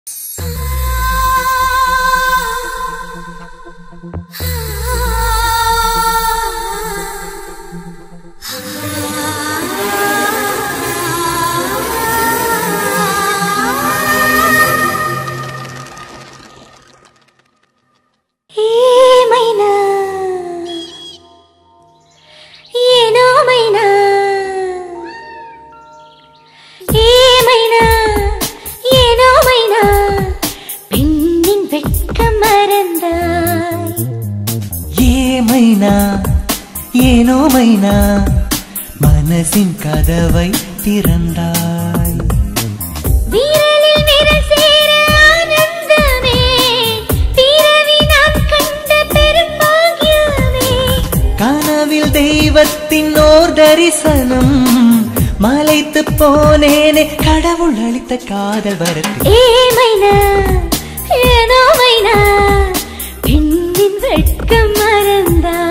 ஏனோ மைனா மனசின் கதவை திறந்தாய். வீரலில் விரல் சேர ஆனந்தமே பிறவி நான் கண்ட பெரும் பாக்கியமே. கனவில் தெய்வத்தின் ஓர் தரிசனம் மலைத்து போனேனே கடவுள் அளித்த காதல் வரத்து. ஏ மைனா ஏனோ மைனா பெண்ணின் வெட்கம் மறந்தாய்.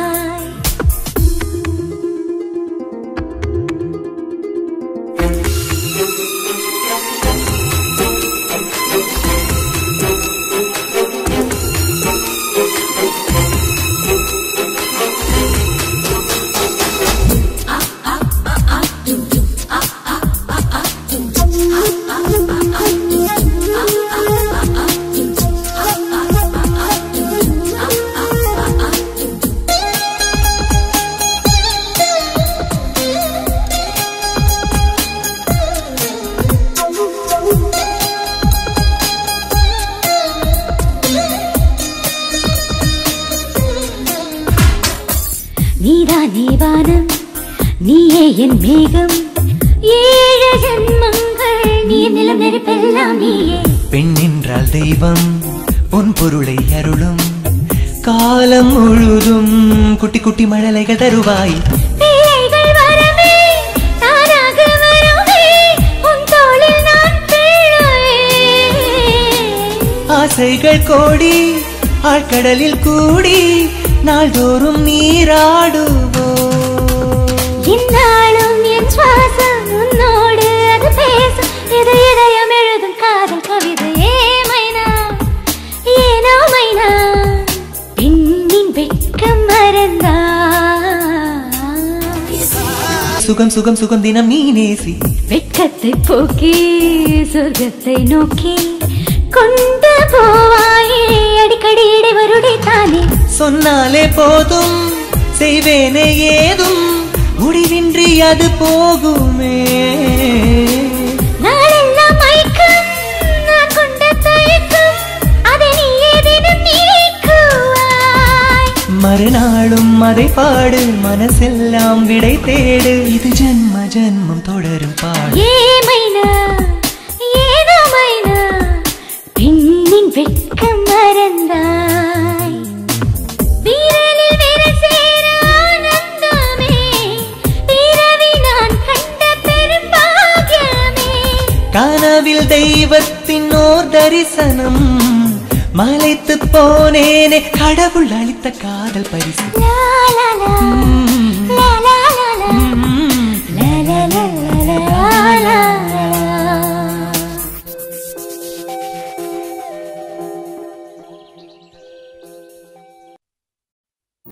நீதானே வானம் நீயே என் மேகம் ஏழு ஜன்மங்கள் நீர் நிலம் நெருப்பெல்லாம் நீயே. பெண் என்றால் தெய்வம் பொன் பொருளை அருளும் காலம் முழுதும் குட்டி குட்டி மழலைகள் தருவாய். பிள்ளைகள் வரவே தானாக வருவே உன் தோளில் நான் பிள்ளையே. ஆசைகள் கோடி ஆழ்கடலில் கூடி நாள்தோறும் நீராடுவோ. இந்நாளும் என் சுவாசம் உன்னோடு அது பேசும் இது இதயம் எழுதும் காதல் கவிதை. ஏ மைனா ஏனோ மைனா பெண்ணின் வெட்கம் மறந்தாய். சுகம் சுகம் சுகம் தினம் நீ நேசி வெட்கத்தை போக்கி சொர்க்கத்தை நோக்கி கொண்டு போவாயே அடிக்கடி இடைவருடை தானே. சொன்னாலே போதும் செய்வேனே ஏதும் முடிவின்றி அது போகுமே. நாளெல்லாம் மயக்கம் நான் கொண்ட தயக்கம் அதை நீயே தினம் நீக்குவாய். மறுநாளும் அதை பாடு மனசெல்லாம் விடை தேடு இது ஜன்ம ஜன்மம் தொடரும் பாடு. ஏ மைனா ஏனோ மைனா பெண்ணின் வெட்கம் மறந்தாய். வீரலில் விரல் சேர ஆனந்தமே பிறவி நான் கண்ட பெரும் பாக்கியமே. கனவில் தெய்வத்தின் ஓர் தரிசனம் மலைத்து போனேனே கடவுள் அளித்த காதல் பரிசு. லா லா லா